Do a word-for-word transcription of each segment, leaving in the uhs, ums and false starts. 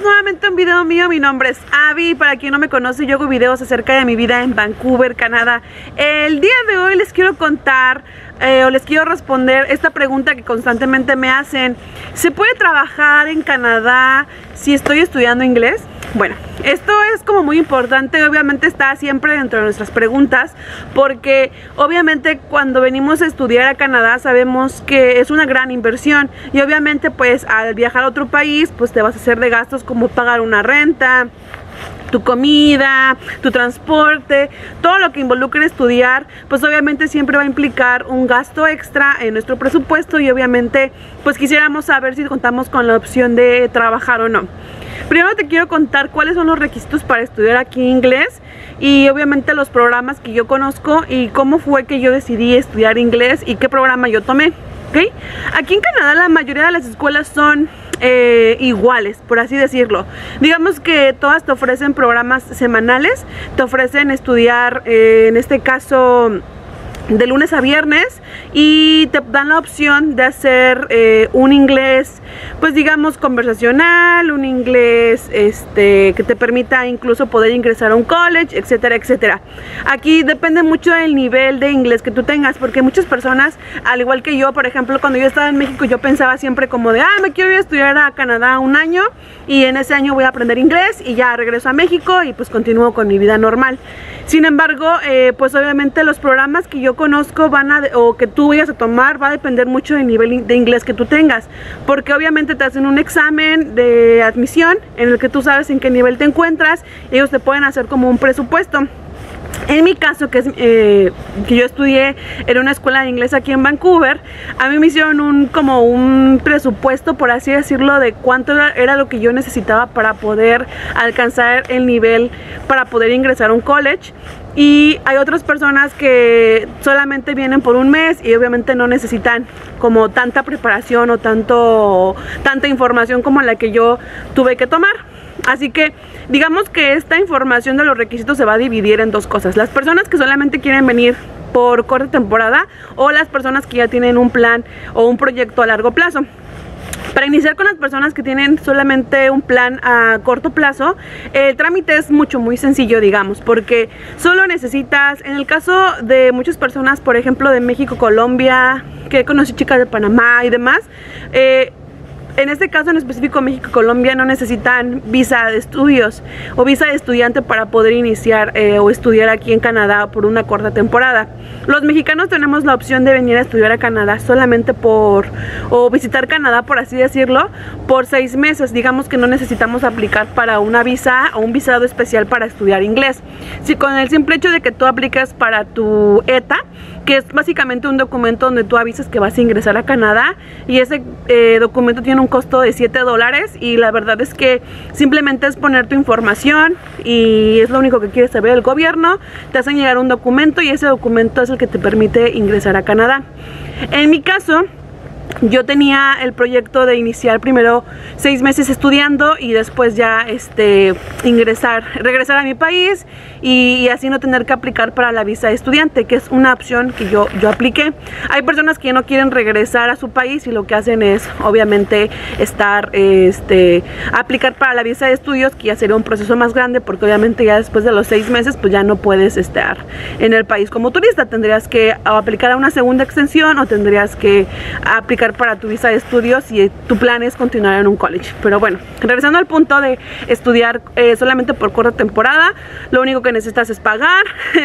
nuevamente a un video mío. Mi nombre es Abby. Para quien no me conoce, yo hago videos acerca de mi vida en Vancouver, Canadá. El día de hoy les quiero contar eh, o les quiero responder esta pregunta que constantemente me hacen: ¿se puede trabajar en Canadá si estoy estudiando inglés? Bueno, esto es como muy importante, obviamente está siempre dentro de nuestras preguntas, porque obviamente cuando venimos a estudiar a Canadá sabemos que es una gran inversión y obviamente pues al viajar a otro país pues te vas a hacer de gastos como pagar una renta, tu comida, tu transporte, todo lo que involucre estudiar, pues obviamente siempre va a implicar un gasto extra en nuestro presupuesto y obviamente pues quisiéramos saber si contamos con la opción de trabajar o no. Primero te quiero contar cuáles son los requisitos para estudiar aquí inglés y obviamente los programas que yo conozco y cómo fue que yo decidí estudiar inglés y qué programa yo tomé, ¿ok? Aquí en Canadá la mayoría de las escuelas son eh, iguales, por así decirlo. Digamos que todas te ofrecen programas semanales, te ofrecen estudiar, eh, en este caso, de lunes a viernes, y te dan la opción de hacer eh, un inglés pues digamos conversacional, un inglés este que te permita incluso poder ingresar a un college, etcétera, etcétera. Aquí depende mucho del nivel de inglés que tú tengas, porque muchas personas, al igual que yo, por ejemplo, cuando yo estaba en México, yo pensaba siempre como de, ah, me quiero ir a estudiar a Canadá un año y en ese año voy a aprender inglés y ya regreso a México y pues continúo con mi vida normal. Sin embargo, eh, pues obviamente los programas que yo conozco van a, o que tú vayas a tomar, va a depender mucho del nivel de inglés que tú tengas, porque obviamente te hacen un examen de admisión en el que tú sabes en qué nivel te encuentras y ellos te pueden hacer como un presupuesto. En mi caso, que es eh, que yo estudié en una escuela de inglés aquí en Vancouver, a mí me hicieron un como un presupuesto, por así decirlo, de cuánto era, era lo que yo necesitaba para poder alcanzar el nivel para poder ingresar a un college. Y hay otras personas que solamente vienen por un mes y obviamente no necesitan como tanta preparación o tanto tanta información como la que yo tuve que tomar. Así que digamos que esta información de los requisitos se va a dividir en dos cosas: las personas que solamente quieren venir por corta temporada o las personas que ya tienen un plan o un proyecto a largo plazo. Para iniciar con las personas que tienen solamente un plan a corto plazo, el trámite es mucho, muy sencillo, digamos, porque solo necesitas, en el caso de muchas personas, por ejemplo, de México, Colombia, que conocí chicas de Panamá y demás, eh, en este caso en específico México y Colombia no necesitan visa de estudios o visa de estudiante para poder iniciar eh, o estudiar aquí en Canadá por una corta temporada. Los mexicanos tenemos la opción de venir a estudiar a Canadá solamente por, o visitar Canadá, por así decirlo, por seis meses. Digamos que no necesitamos aplicar para una visa o un visado especial para estudiar inglés. Si con el simple hecho de que tú aplicas para tu E T A, que es básicamente un documento donde tú avisas que vas a ingresar a Canadá, y ese eh, documento tiene un costo de siete dólares, y la verdad es que simplemente es poner tu información y es lo único que quiere saber el gobierno. Te hacen llegar un documento y ese documento es el que te permite ingresar a Canadá. En mi caso, yo tenía el proyecto de iniciar primero seis meses estudiando y después ya este, ingresar, regresar a mi país y, y así no tener que aplicar para la visa de estudiante, que es una opción que yo, yo apliqué. Hay personas que no quieren regresar a su país y lo que hacen es obviamente estar, este, aplicar para la visa de estudios, que ya sería un proceso más grande porque obviamente ya después de los seis meses pues ya no puedes estar en el país como turista. Tendrías que aplicar a una segunda extensión o tendrías que aplicar para tu visa de estudios si tu plan es continuar en un college. Pero bueno, regresando al punto de estudiar eh, solamente por corta temporada, lo único que necesitas es pagar.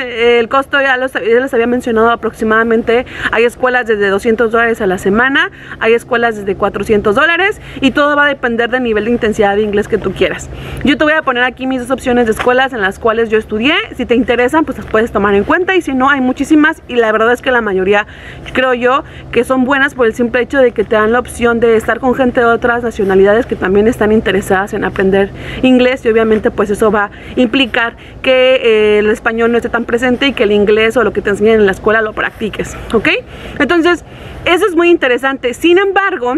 El costo ya, los, ya les había mencionado aproximadamente. Hay escuelas desde doscientos dólares a la semana, hay escuelas desde cuatrocientos dólares, y todo va a depender del nivel de intensidad de inglés que tú quieras. Yo te voy a poner aquí mis dos opciones de escuelas en las cuales yo estudié. Si te interesan pues las puedes tomar en cuenta, y si no, hay muchísimas, y la verdad es que la mayoría creo yo que son buenas por el simple hecho de que te dan la opción de estar con gente de otras nacionalidades que también están interesadas en aprender inglés, y obviamente pues eso va a implicar que eh, el español no esté tan presente y que el inglés o lo que te enseñan en la escuela lo practiques, ¿ok? Entonces eso es muy interesante. Sin embargo,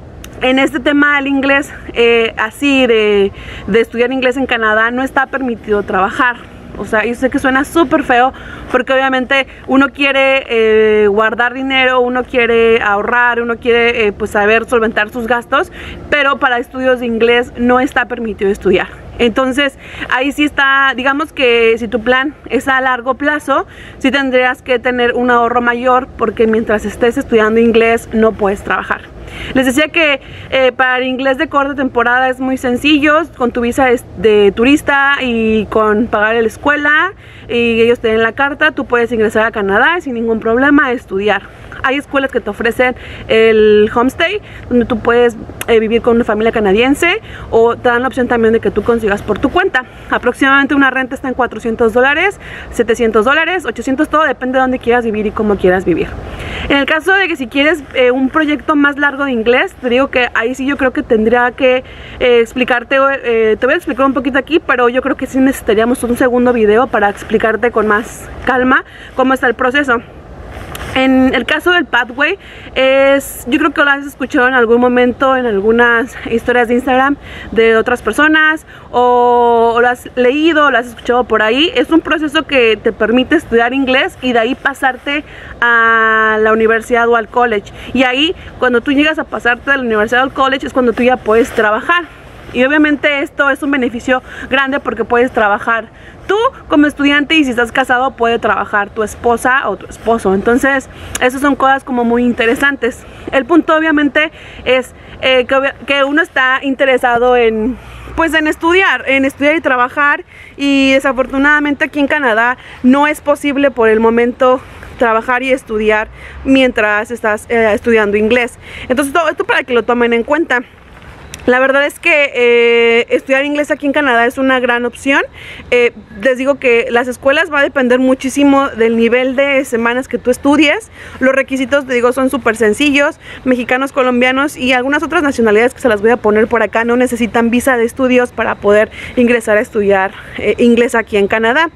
en este tema del inglés, eh, así de, de estudiar inglés en Canadá, no está permitido trabajar. O sea, yo sé que suena súper feo porque obviamente uno quiere eh, guardar dinero, uno quiere ahorrar, uno quiere eh, pues saber solventar sus gastos, pero para estudios de inglés no está permitido estudiar. Entonces ahí sí está, digamos que si tu plan es a largo plazo, sí tendrías que tener un ahorro mayor porque mientras estés estudiando inglés no puedes trabajar. Les decía que eh, para el inglés de corta temporada es muy sencillo, con tu visa de turista y con pagar la escuela y ellos te den la carta, tú puedes ingresar a Canadá sin ningún problema a estudiar. Hay escuelas que te ofrecen el homestay, donde tú puedes eh, vivir con una familia canadiense, o te dan la opción también de que tú consigas por tu cuenta. Aproximadamente una renta está en cuatrocientos dólares, setecientos dólares, ochocientos, todo depende de dónde quieras vivir y cómo quieras vivir. En el caso de que si quieres eh, un proyecto más largo de inglés, te digo que ahí sí yo creo que tendría que eh, explicarte, eh, te voy a explicar un poquito aquí, pero yo creo que sí necesitaríamos un segundo video para explicarte con más calma cómo está el proceso. En el caso del Pathway, es, yo creo que lo has escuchado en algún momento en algunas historias de Instagram de otras personas, o, o lo has leído, o lo has escuchado por ahí. Es un proceso que te permite estudiar inglés y de ahí pasarte a la universidad o al college. Y ahí, cuando tú llegas a pasarte de la universidad al college, es cuando tú ya puedes trabajar. Y obviamente esto es un beneficio grande porque puedes trabajar tú como estudiante, y si estás casado puede trabajar tu esposa o tu esposo. Entonces esas son cosas como muy interesantes. El punto obviamente es eh, que, que uno está interesado en pues en estudiar, en estudiar y trabajar, y desafortunadamente aquí en Canadá no es posible por el momento trabajar y estudiar mientras estás eh, estudiando inglés. Entonces todo esto para que lo tomen en cuenta. La verdad es que eh, estudiar inglés aquí en Canadá es una gran opción. Eh, les digo que las escuelas va a depender muchísimo del nivel de semanas que tú estudies. Los requisitos, te digo, son súper sencillos. Mexicanos, colombianos y algunas otras nacionalidades que se las voy a poner por acá no necesitan visa de estudios para poder ingresar a estudiar eh, inglés aquí en Canadá.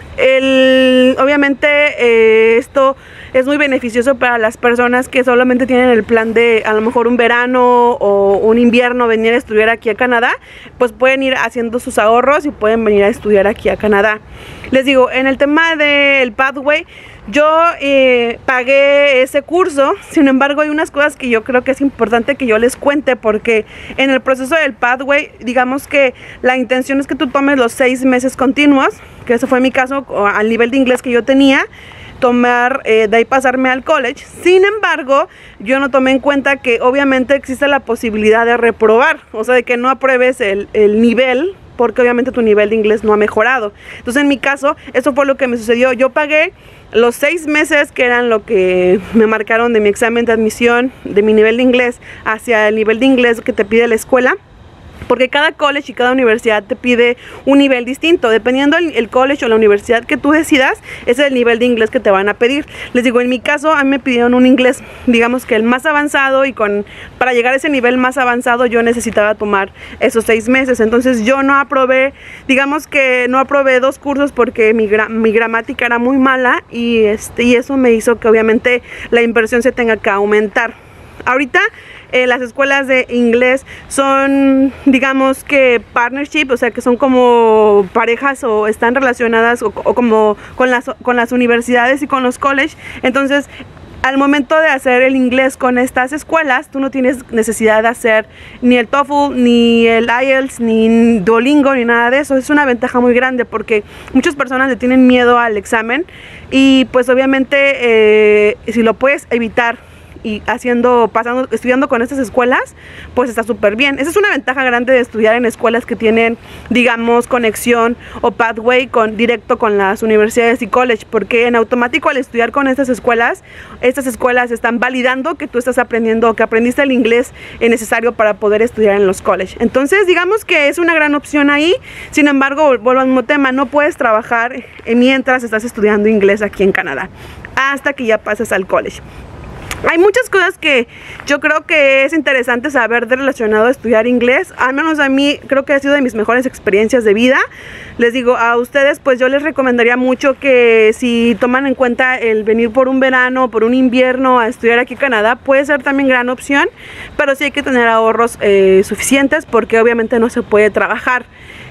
El, obviamente eh, esto es muy beneficioso para las personas que solamente tienen el plan de a lo mejor un verano o un invierno venir a estudiar aquí a Canadá. Pues pueden ir haciendo sus ahorros y pueden venir a estudiar aquí a Canadá. Les digo, en el tema del Pathway, yo eh, pagué ese curso. Sin embargo, hay unas cosas que yo creo que es importante que yo les cuente, porque en el proceso del Pathway, digamos que la intención es que tú tomes los seis meses continuos, que ese fue mi caso al nivel de inglés que yo tenía, tomar, eh, de ahí pasarme al college. Sin embargo, yo no tomé en cuenta que obviamente existe la posibilidad de reprobar, o sea, de que no apruebes el, el nivel, porque obviamente tu nivel de inglés no ha mejorado. Entonces en mi caso, eso fue lo que me sucedió. Yo pagué los seis meses que eran lo que me marcaron de mi examen de admisión, de mi nivel de inglés hacia el nivel de inglés que te pide la escuela, porque cada college y cada universidad te pide un nivel distinto. Dependiendo el, el college o la universidad que tú decidas, ese es el nivel de inglés que te van a pedir. Les digo, en mi caso a mí me pidieron un inglés, digamos que el más avanzado, y con para llegar a ese nivel más avanzado yo necesitaba tomar esos seis meses. Entonces yo no aprobé, digamos que no aprobé dos cursos porque mi, gra mi gramática era muy mala, y, este, y eso me hizo que obviamente la inversión se tenga que aumentar. Ahorita eh, las escuelas de inglés son, digamos que partnership, o sea que son como parejas o están relacionadas o, o como con las, con las universidades y con los colleges. Entonces al momento de hacer el inglés con estas escuelas, tú no tienes necesidad de hacer ni el TOEFL, ni el I E L T S, ni Duolingo, ni nada de eso. Es una ventaja muy grande porque muchas personas le tienen miedo al examen, y pues obviamente eh, si lo puedes evitar y haciendo, pasando, estudiando con estas escuelas, pues está súper bien. Esa es una ventaja grande de estudiar en escuelas que tienen, digamos, conexión o pathway con, directo con las universidades y college, porque en automático al estudiar con estas escuelas, estas escuelas están validando que tú estás aprendiendo, que aprendiste el inglés necesario para poder estudiar en los college. Entonces digamos que es una gran opción ahí. Sin embargo, vuelvo al mismo tema, no puedes trabajar mientras estás estudiando inglés aquí en Canadá, hasta que ya pasas al college. Hay muchas cosas que yo creo que es interesante saber de relacionado a estudiar inglés. Al menos a mí creo que ha sido de mis mejores experiencias de vida. Les digo, a ustedes pues yo les recomendaría mucho que si toman en cuenta el venir por un verano, por un invierno a estudiar aquí en Canadá, puede ser también gran opción, pero sí hay que tener ahorros eh, suficientes, porque obviamente no se puede trabajar.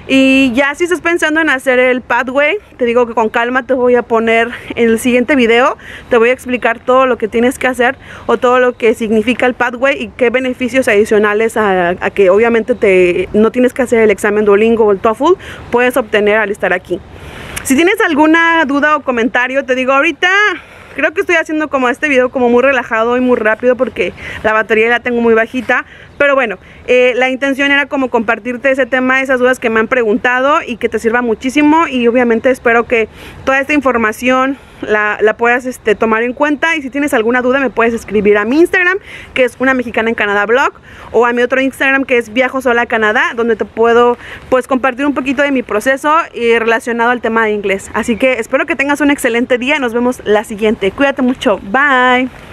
Y ya si estás pensando en hacer el pathway, te digo que con calma te voy a poner en el siguiente video, te voy a explicar todo lo que tienes que hacer o todo lo que significa el pathway y qué beneficios adicionales a, a que obviamente te, no tienes que hacer el examen Duolingo o el TOEFL, puedes obtener al estar aquí. Si tienes alguna duda o comentario, te digo ahorita... Creo que estoy haciendo como este video como muy relajado y muy rápido porque la batería la tengo muy bajita. Pero bueno, eh, la intención era como compartirte ese tema, esas dudas que me han preguntado y que te sirva muchísimo. Y obviamente espero que toda esta información la, la puedas este, tomar en cuenta. Y si tienes alguna duda me puedes escribir a mi Instagram, que es Una Mexicana en Canadá Blog, o a mi otro Instagram que es Viajo Sola a Canadá, donde te puedo pues compartir un poquito de mi proceso y relacionado al tema de inglés. Así que espero que tengas un excelente día y nos vemos la siguiente. Cuídate mucho, bye.